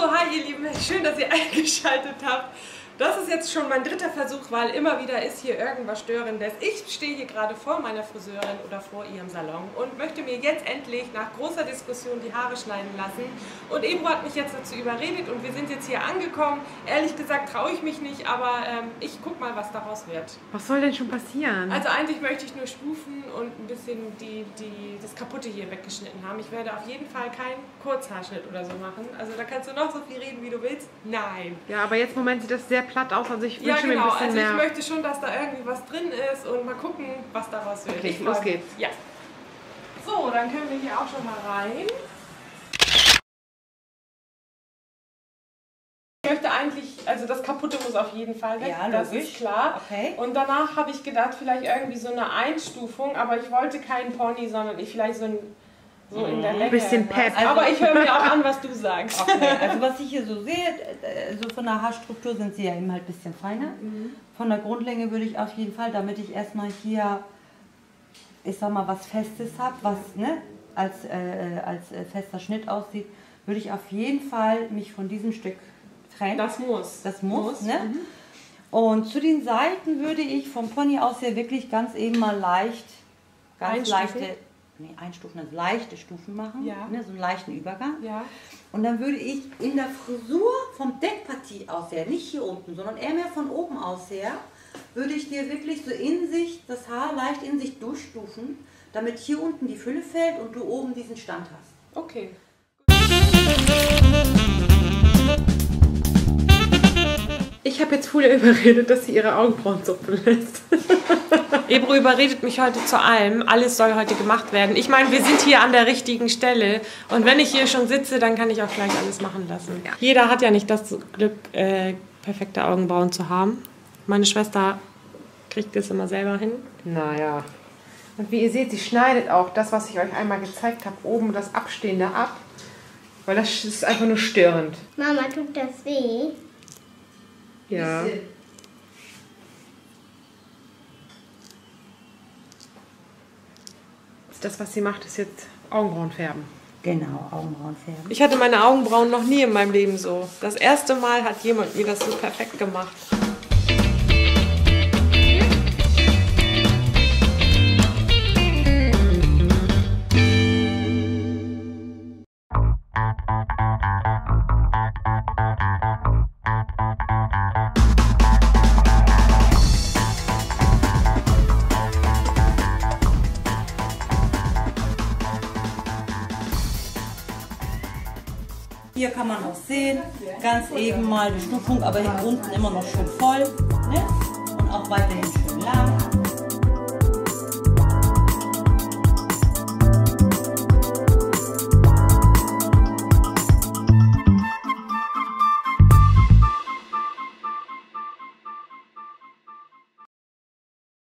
Hi ihr Lieben, schön, dass ihr eingeschaltet habt. Das ist jetzt schon mein dritter Versuch, weil immer wieder ist hier irgendwas Störendes. Ich stehe hier gerade vor meiner Friseurin oder vor ihrem Salon und möchte mir jetzt endlich nach großer Diskussion die Haare schneiden lassen. Und Ebru hat mich jetzt dazu überredet und wir sind jetzt hier angekommen. Ehrlich gesagt traue ich mich nicht, aber ich guck mal, was daraus wird. Was soll denn schon passieren? Also eigentlich möchte ich nur Stufen und ein bisschen das Kaputte hier weggeschnitten haben. Ich werde auf jeden Fall keinen Kurzhaarschnitt oder so machen. Also da kannst du noch so viel reden, wie du willst. Nein. Ja, aber jetzt im Moment sieht das sehr platt aus, also ich wünsche mir ein genau. bisschen mehr. Also ich möchte schon, dass da irgendwie was drin ist und mal gucken, was daraus wird. Okay, los geht's. Ja. So, dann können wir hier auch schon mal rein. Ich möchte eigentlich, also das Kaputte muss auf jeden Fall weg, ja, das ist klar. Okay. Und danach habe ich gedacht, vielleicht irgendwie so eine Einstufung, aber ich wollte keinen Pony, sondern vielleicht so in der Länge. Ein bisschen Pep. Also, aber ich höre mir auch an, was du sagst. Okay. Also was ich hier so sehe, so von der Haarstruktur sind sie ja eben halt ein bisschen feiner. Von der Grundlänge würde ich auf jeden Fall, damit ich erstmal hier, ich sag mal, was Festes habe, was ne, als fester Schnitt aussieht, würde ich auf jeden Fall mich von diesem Stück trennen. Das muss. Das muss, ne? Und zu den Seiten würde ich vom Pony aus her wirklich ganz eben mal einstufen, also leichte Stufen machen, Ja. ne, so einen leichten Übergang. Ja. Und dann würde ich in der Frisur vom Deckpartie aus her, nicht hier unten, sondern eher mehr von oben aus her, würde ich dir wirklich so in sich, das Haar leicht in sich durchstufen, damit hier unten die Fülle fällt und du oben diesen Stand hast. Okay. Ich habe jetzt Julia überredet, dass sie ihre Augenbrauen zupfen lässt. Ebru überredet mich heute zu allem. Alles soll heute gemacht werden. Ich meine, wir sind hier an der richtigen Stelle. Und wenn ich hier schon sitze, dann kann ich auch gleich alles machen lassen. Ja. Jeder hat ja nicht das Glück, perfekte Augenbrauen zu haben. Meine Schwester kriegt das immer selber hin. Naja. Und wie ihr seht, sie schneidet auch das, was ich euch einmal gezeigt habe, oben das Abstehende ab. Weil das ist einfach nur störend. Mama, tut das weh? Ja. Das, was sie macht, ist jetzt Augenbrauen färben. Genau, Augenbrauen färben. Ich hatte meine Augenbrauen noch nie in meinem Leben so. Das erste Mal hat jemand mir das so perfekt gemacht. Hier kann man auch sehen, ganz eben mal die Stufung, aber hier unten immer noch schön voll. Ne?